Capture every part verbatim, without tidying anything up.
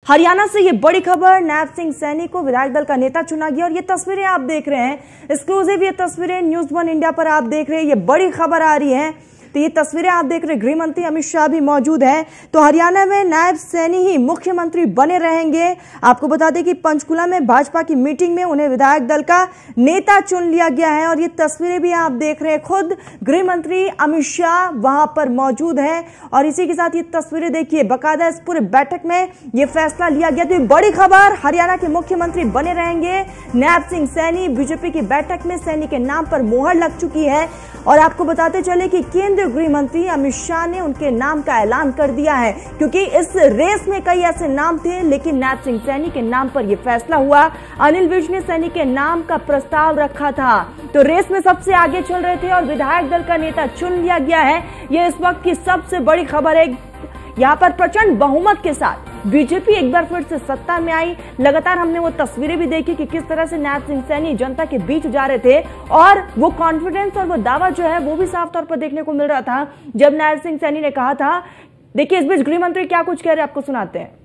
हरियाणा से ये बड़ी खबर, नायब सिंह सैनी को विधायक दल का नेता चुना गया। और ये तस्वीरें आप देख रहे हैं, एक्सक्लूसिव ये तस्वीरें न्यूज वन इंडिया पर आप देख रहे हैं। ये बड़ी खबर आ रही है, तो ये तस्वीरें आप देख रहे हैं। गृह मंत्री अमित शाह भी मौजूद हैं। तो हरियाणा में नायब सैनी ही मुख्यमंत्री बने रहेंगे। आपको बता दें कि पंचकुला में भाजपा की मीटिंग में उन्हें विधायक दल का नेता चुन लिया गया है। और ये तस्वीरें भी आप देख रहे हैं, खुद गृह मंत्री अमित शाह वहां पर मौजूद है। और इसी के साथ ये तस्वीरें देखिए, बाकायदा इस पूरे बैठक में ये फैसला लिया गया। तो बड़ी खबर, हरियाणा के मुख्यमंत्री बने रहेंगे नायब सिंह सैनी। बीजेपी की बैठक में सैनी के नाम पर मोहर लग चुकी है। और आपको बताते चले कि केंद्रीय गृह मंत्री अमित शाह ने उनके नाम का ऐलान कर दिया है, क्योंकि इस रेस में कई ऐसे नाम थे, लेकिन नायब सिंह सैनी के नाम पर यह फैसला हुआ। अनिल विज ने सैनी के नाम का प्रस्ताव रखा था, तो रेस में सबसे आगे चल रहे थे और विधायक दल का नेता चुन लिया गया है। यह इस वक्त की सबसे बड़ी खबर है। यहाँ पर प्रचंड बहुमत के साथ बीजेपी एक बार फिर से सत्ता में आई। लगातार हमने वो तस्वीरें भी देखी कि किस तरह से नायब सिंह सैनी जनता के बीच जा रहे थे, और वो कॉन्फिडेंस और वो दावा जो है वो भी साफ तौर पर देखने को मिल रहा था जब नायब सिंह सैनी ने कहा था। देखिए इस बीच गृह मंत्री क्या कुछ कह रहे हैं, आपको सुनाते हैं।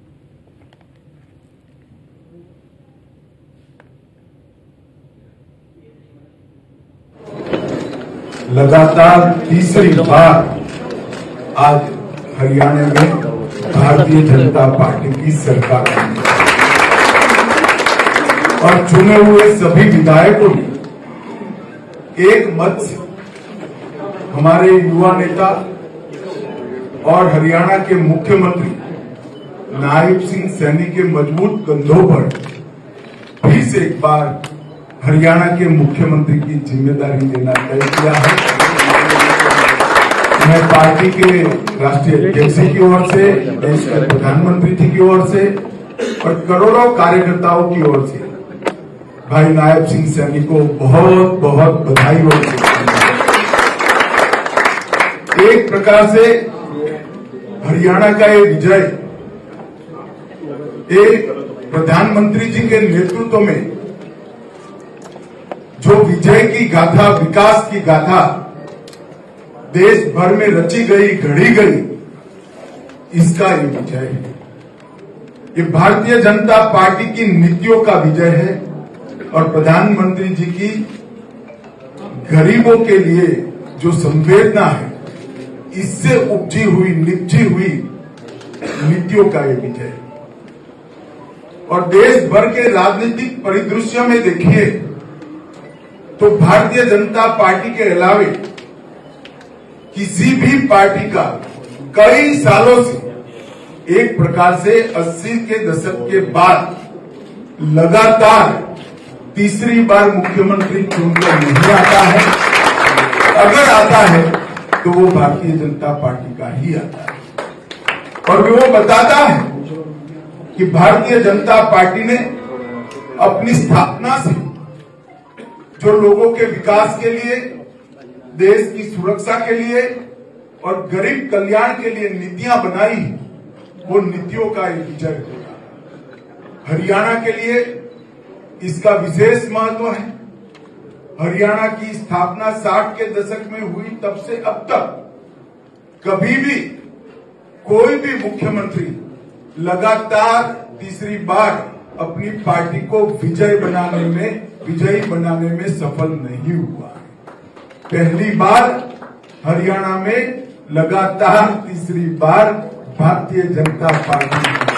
लगातार तीसरी बार आज हरियाणा में भारतीय जनता पार्टी की सरकार बनी और चुने हुए सभी विधायकों ने एक मत से हमारे युवा नेता और हरियाणा के मुख्यमंत्री नायब सिंह सैनी के मजबूत कंधों पर फिर से एक बार हरियाणा के मुख्यमंत्री की जिम्मेदारी लेना तय किया है। मैं पार्टी के राष्ट्रीय अध्यक्ष की ओर से, देश के प्रधानमंत्री जी की ओर से और करोड़ों कार्यकर्ताओं की ओर से भाई नायब सिंह सैनी को बहुत बहुत बधाई और एक प्रकार से हरियाणा का ये विजय एक प्रधानमंत्री जी के नेतृत्व में जो विजय की गाथा, विकास की गाथा देश भर में रची गई, घड़ी गई, इसका ये विजय है। ये भारतीय जनता पार्टी की नीतियों का विजय है और प्रधानमंत्री जी की गरीबों के लिए जो संवेदना है, इससे उपजी हुई, निपजी हुई नीतियों का ये विजय है। और देश भर के राजनीतिक परिदृश्य में देखिए तो भारतीय जनता पार्टी के अलावे किसी भी पार्टी का कई सालों से एक प्रकार से अस्सी के दशक के बाद लगातार तीसरी बार मुख्यमंत्री चुनकर नहीं आता है। अगर आता है तो वो भारतीय जनता पार्टी का ही आता है। और वो बताता है कि भारतीय जनता पार्टी ने अपनी स्थापना से जो लोगों के विकास के लिए, देश की सुरक्षा के लिए और गरीब कल्याण के लिए नीतियां बनाई, वो नीतियों का एक विजय होगा। हरियाणा के लिए इसका विशेष महत्व है। हरियाणा की स्थापना साठ के दशक में हुई, तब से अब तक कभी भी कोई भी मुख्यमंत्री लगातार तीसरी बार अपनी पार्टी को विजय बनाने में विजयी बनाने में सफल नहीं हुआ। पहली बार हरियाणा में लगातार तीसरी बार भारतीय जनता पार्टी,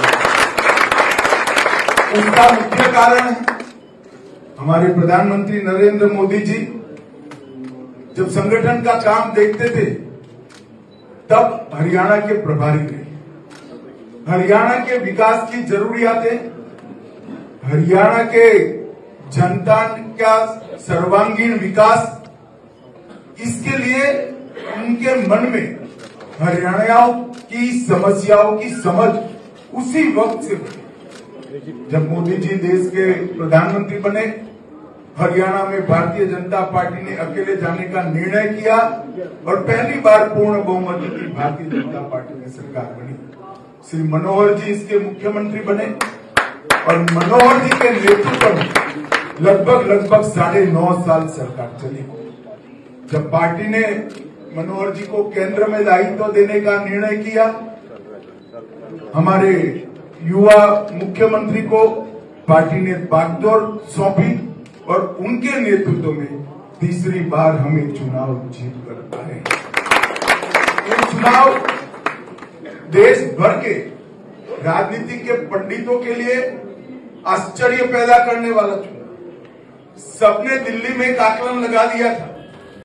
उसका मुख्य कारण है हमारे प्रधानमंत्री नरेंद्र मोदी जी जब संगठन का काम देखते थे तब हरियाणा के प्रभारी थे। हरियाणा के विकास की जरूरियातें, हरियाणा के जनता का सर्वांगीण विकास, इसके लिए उनके मन में हरियाणा की समस्याओं की समझ उसी वक्त से बनी जब मोदी जी देश के प्रधानमंत्री बने। हरियाणा में भारतीय जनता पार्टी ने अकेले जाने का निर्णय किया और पहली बार पूर्ण बहुमत की भारतीय जनता पार्टी में सरकार बनी। श्री मनोहर जी इसके मुख्यमंत्री बने और मनोहर जी के नेतृत्व में लगभग लगभग साढ़े नौ साल सरकार चली। जब पार्टी ने मनोहर जी को केंद्र में दायित्व देने का निर्णय किया, हमारे युवा मुख्यमंत्री को पार्टी ने बागडोर सौंपी और उनके नेतृत्व में तीसरी बार हमें चुनाव जीत कर पाए। ये चुनाव देश भर के राजनीति के पंडितों के लिए आश्चर्य पैदा करने वाला चुनाव। सबने दिल्ली में एक आकलन लगा दिया था